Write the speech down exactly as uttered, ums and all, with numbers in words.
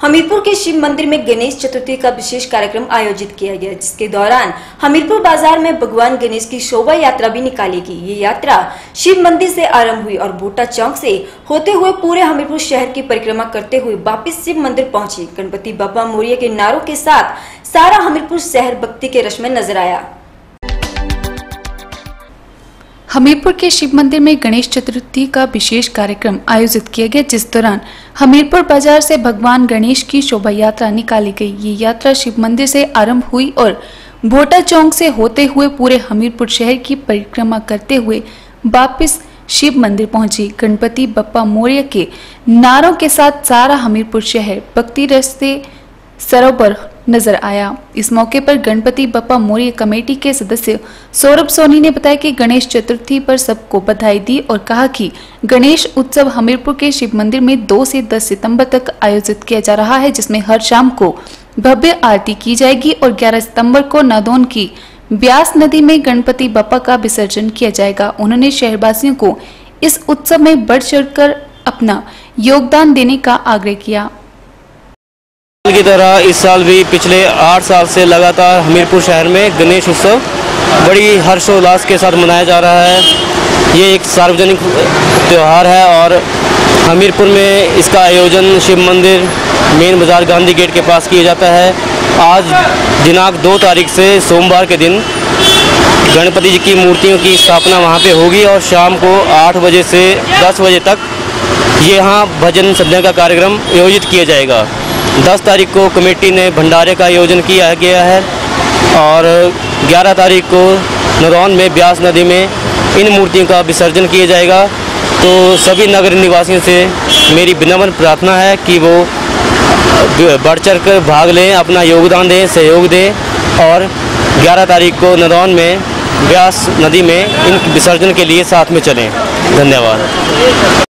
हमीरपुर के शिव मंदिर में गणेश चतुर्थी का विशेष कार्यक्रम आयोजित किया गया, जिसके दौरान हमीरपुर बाजार में भगवान गणेश की शोभा यात्रा भी निकाली गई। ये यात्रा शिव मंदिर से आरंभ हुई और बोटा चौक से होते हुए पूरे हमीरपुर शहर की परिक्रमा करते हुए वापस शिव मंदिर पहुंची। गणपति बप्पा मोरिया के नारों के साथ सारा हमीरपुर शहर भक्ति के रश में नजर आया। हमीरपुर के शिव मंदिर में गणेश चतुर्थी का विशेष कार्यक्रम आयोजित किया गया, जिस दौरान हमीरपुर बाजार से भगवान गणेश की शोभा यात्रा निकाली गई। ये यात्रा शिव मंदिर से आरंभ हुई और बोटा चौक से होते हुए पूरे हमीरपुर शहर की परिक्रमा करते हुए वापस शिव मंदिर पहुंची। गणपति बप्पा मोरिया के नारों के साथ सारा हमीरपुर शहर भक्ति रस से सरोवर नजर आया। इस मौके पर गणपति बप्पा मोरिया कमेटी के सदस्य सौरभ सोनी ने बताया कि गणेश चतुर्थी पर सबको बधाई दी और कहा कि गणेश उत्सव हमीरपुर के शिव मंदिर में दो से दस सितंबर तक आयोजित किया जा रहा है, जिसमें हर शाम को भव्य आरती की जाएगी और ग्यारह सितंबर को नादौन की ब्यास नदी में गणपति बप्पा का विसर्जन किया जाएगा। उन्होंने शहरवासियों को इस उत्सव में बढ़ चढ़कर अपना योगदान देने का आग्रह किया। की तरह इस साल भी पिछले आठ साल से लगातार हमीरपुर शहर में गणेश उत्सव बड़ी हर्षोल्लास के साथ मनाया जा रहा है। ये एक सार्वजनिक त्यौहार है और हमीरपुर में इसका आयोजन शिव मंदिर मेन बाजार गांधी गेट के पास किया जाता है। आज दिनांक दो तारीख से सोमवार के दिन गणपति जी की मूर्तियों की स्थापना वहाँ पे होगी और शाम को आठ बजे से दस बजे तक यहाँ भजन संध्या का कार्यक्रम आयोजित किया जाएगा। दस तारीख को कमेटी ने भंडारे का आयोजन किया गया है और ग्यारह तारीख को नादौन में ब्यास नदी में इन मूर्तियों का विसर्जन किया जाएगा। तो सभी नगर निवासियों से मेरी विनम्र प्रार्थना है कि वो बढ़ चढ़ कर भाग लें, अपना योगदान दें, सहयोग दें और ग्यारह तारीख को नादौन में ब्यास नदी में इन विसर्जन के लिए साथ में चलें। धन्यवाद।